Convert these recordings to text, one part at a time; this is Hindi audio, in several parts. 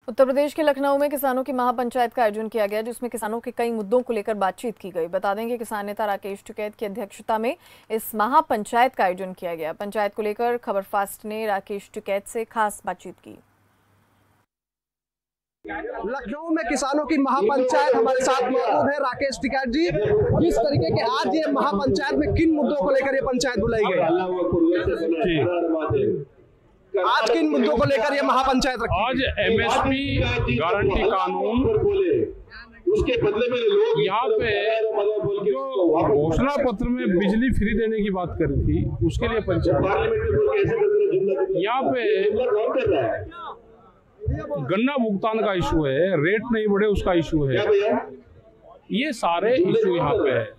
उत्तर प्रदेश के लखनऊ में किसानों की महापंचायत का आयोजन किया गया, जिसमें किसानों के कई मुद्दों को लेकर बातचीत की गई। बता दें कि किसान नेता राकेश टिकैत की अध्यक्षता में इस महापंचायत का आयोजन किया गया। पंचायत को लेकर खबर फास्ट ने राकेश टिकैत से खास बातचीत की। लखनऊ में किसानों की महापंचायत, हमारे साथ मौजूद है राकेश टिकैत जी। किस तरीके के आज ये महापंचायत में किन मुद्दों को लेकर ये पंचायत बुलाई गई? आज किन मुद्दों को लेकर ये महापंचायत रखी? आज एमएसपी गारंटी कानून, उसके बदले में लोग यहाँ पे जो घोषणा पत्र में बिजली फ्री देने की बात करी थी, उसके लिए पंचायत। यहाँ पे गन्ना भुगतान का इशू है, रेट नहीं बढ़े उसका इशू है, ये सारे इशू यहाँ पे है।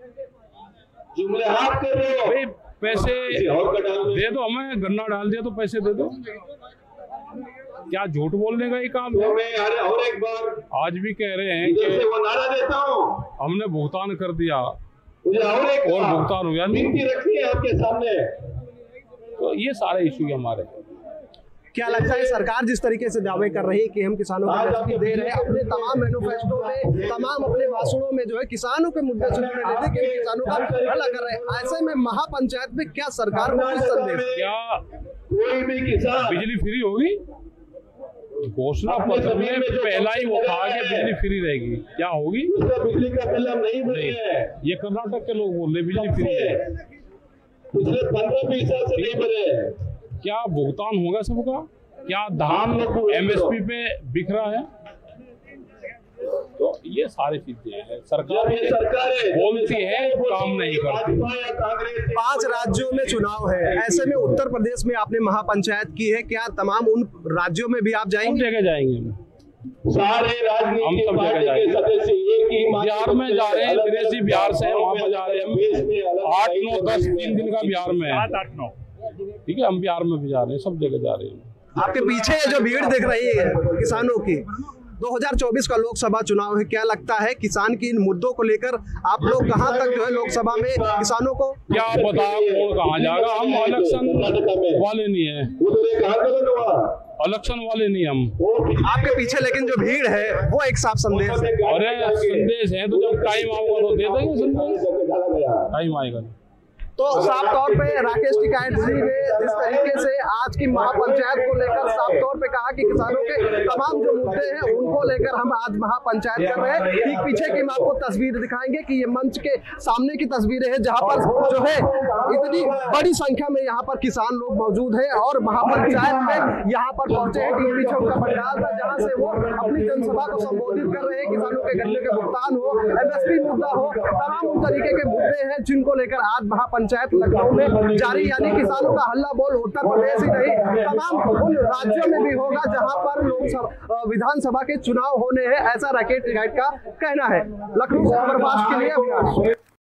भाई पैसे दे दो, हमें गन्ना डाल दिया तो पैसे दे दो, क्या झूठ बोलने का ही काम है? आज भी कह रहे हैं कि हमने भुगतान कर दिया और भुगतान हो गया नहीं। तो ये सारे इशू हमारे। क्या लगता है सरकार जिस तरीके से दावे कर रही है कि हम किसानों को मदद दे रहे हैं, अपने तमाम मैनिफेस्टो में, तमाम अपने भाषणों में जो है किसानों के मुद्दे सुनने देते कि किसानों का भला कर रहे हैं, ऐसे में महापंचायत में क्या सरकार को कुछ संदेश? क्या कोई भी किसान बिजली फ्री होगी? घोषणा पत्र में पहला ही वो कहा कि बिजली फ्री रहेगी, क्या होगी? बिजली का बिल हम नहीं भरे हैं। ये कर्नाटक के लोग बोल रहे बिजली फ्री है, पिछले 15-20 साल से नहीं भरे। क्या भुगतान होगा सबका? क्या धान एमएसपी पे बिक रहा है? तो ये सारी चीजें हैं। सरकार बोलती है, काम नहीं करती। 5 राज्यों में चुनाव है, ऐसे में उत्तर प्रदेश में आपने महापंचायत की है, क्या तमाम उन राज्यों में भी आप जाएंगे? सब जगह जाएंगे सारे हम सब जगह जाएंगे। बिहार में जा रहे हैं, विदेशी बिहार से वहाँ पर जा रहे हैं हम। 8, 9, 10 3 दिन का बिहार में है। 7, 8, 9 ठीक है, हम बिहार में भी जा रहे हैं, सब जगह जा रहे हैं। आपके पीछे जो भीड़ दिख रही है किसानों की, 2024 का लोकसभा चुनाव है, क्या लगता है किसान की इन मुद्दों को लेकर आप लोग कहां तक जो है लोकसभा में किसानों को क्या पता कौन कहां जाएगा? हम इलेक्शन वाले नहीं है, इलेक्शन वाले नहीं हम। आपके पीछे लेकिन जो भीड़ है वो एक साफ संदेश है। अरे संदेश है तो जब टाइम आएगा तो दे देंगे संदेश, टाइम आएगा। तो साफ तौर पे राकेश टिकैत जी ने जिस तरीके से आज की महापंचायत को लेकर साफ तौर पे कहा कि किसानों के तमाम जो मुद्दे हैं उनको लेकर हम आज महापंचायत कर रहे हैं। ठीक पीछे की हम आपको तस्वीर दिखाएंगे कि ये मंच के सामने की तस्वीरें हैं, जहां पर जो है इतनी बड़ी संख्या में यहाँ पर किसान लोग मौजूद है और महापंचायत में यहाँ पर पहुंचे हैं। टीवी चौक का पंडाल था, जहाँ से वो अपनी जनसभा को संबोधित कर रहे हैं। किसानों के गन्ने के भुगतान हो, एमएसपी मुद्दा हो, तमाम उन तरीके के मुद्दे हैं जिनको लेकर आज महापंचायत लखनऊ में जारी, यानी किसानों का हल्ला बोल उत्तर प्रदेश ही नहीं तमाम उन राज्यों में भी होगा जहां पर लोकसभा विधानसभा के चुनाव होने हैं, ऐसा राकेश टिकैत का कहना है। लखनऊ से खबर फास्ट के लिए